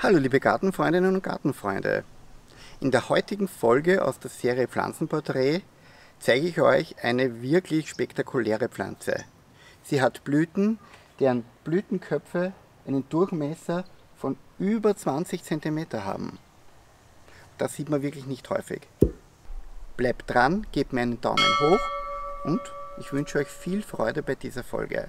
Hallo liebe Gartenfreundinnen und Gartenfreunde. In der heutigen Folge aus der Serie Pflanzenporträt zeige ich euch eine wirklich spektakuläre Pflanze. Sie hat Blüten, deren Blütenköpfe einen Durchmesser von über 20 cm haben. Das sieht man wirklich nicht häufig. Bleibt dran, gebt mir einen Daumen hoch und ich wünsche euch viel Freude bei dieser Folge.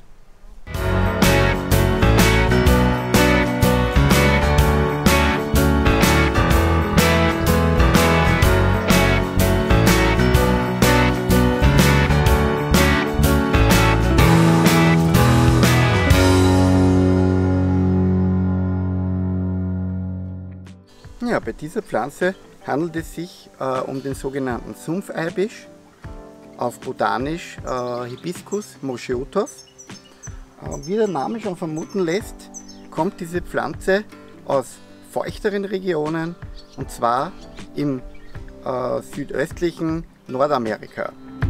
Ja, bei dieser Pflanze handelt es sich um den sogenannten Sumpfeibisch, auf Botanisch Hibiscus moschiotus. Wie der Name schon vermuten lässt, kommt diese Pflanze aus feuchteren Regionen, und zwar im südöstlichen Nordamerika.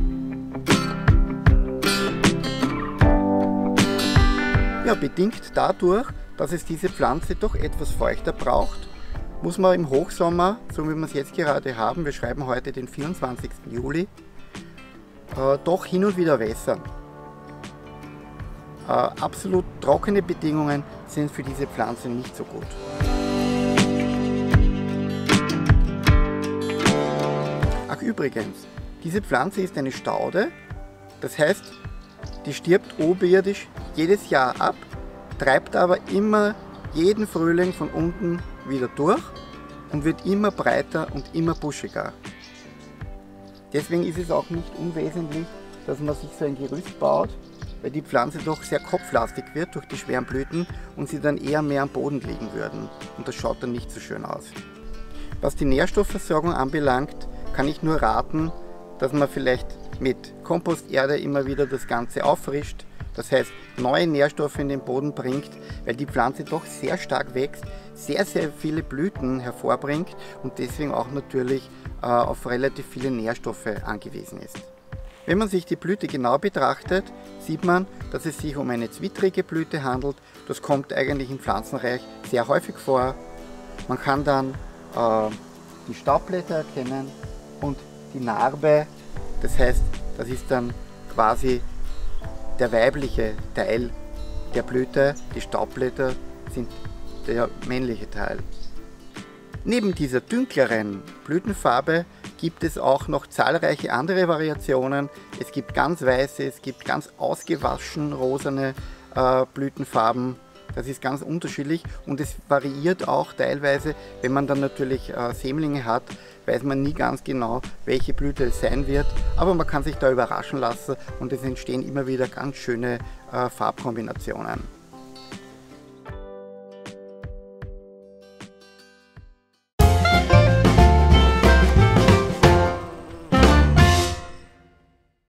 Ja, bedingt dadurch, dass es diese Pflanze doch etwas feuchter braucht, muss man im Hochsommer, so wie wir es jetzt gerade haben, wir schreiben heute den 24. Juli, doch hin und wieder wässern. Absolut trockene Bedingungen sind für diese Pflanze nicht so gut. Ach übrigens, diese Pflanze ist eine Staude, das heißt, die stirbt oberirdisch jedes Jahr ab, treibt aber immer jeden Frühling von unten wieder durch und wird immer breiter und immer buschiger. Deswegen ist es auch nicht unwesentlich, dass man sich so ein Gerüst baut, weil die Pflanze doch sehr kopflastig wird durch die schweren Blüten und sie dann eher mehr am Boden liegen würden. Und das schaut dann nicht so schön aus. Was die Nährstoffversorgung anbelangt, kann ich nur raten, dass man vielleicht mit Komposterde immer wieder das Ganze auffrischt. Das heißt, neue Nährstoffe in den Boden bringt, weil die Pflanze doch sehr stark wächst, sehr viele Blüten hervorbringt und deswegen auch natürlich auf relativ viele Nährstoffe angewiesen ist. Wenn man sich die Blüte genau betrachtet, sieht man, dass es sich um eine zwittrige Blüte handelt. Das kommt eigentlich im Pflanzenreich sehr häufig vor. Man kann dann die Staubblätter erkennen und die Narbe, das heißt, das ist dann quasi der weibliche Teil der Blüte, die Staubblätter sind der männliche Teil. Neben dieser dunkleren Blütenfarbe gibt es auch noch zahlreiche andere Variationen. Es gibt ganz weiße, es gibt ganz ausgewaschen rosane Blütenfarben. Das ist ganz unterschiedlich und es variiert auch teilweise, wenn man dann natürlich Sämlinge hat, weiß man nie ganz genau, welche Blüte es sein wird, aber man kann sich da überraschen lassen und es entstehen immer wieder ganz schöne Farbkombinationen.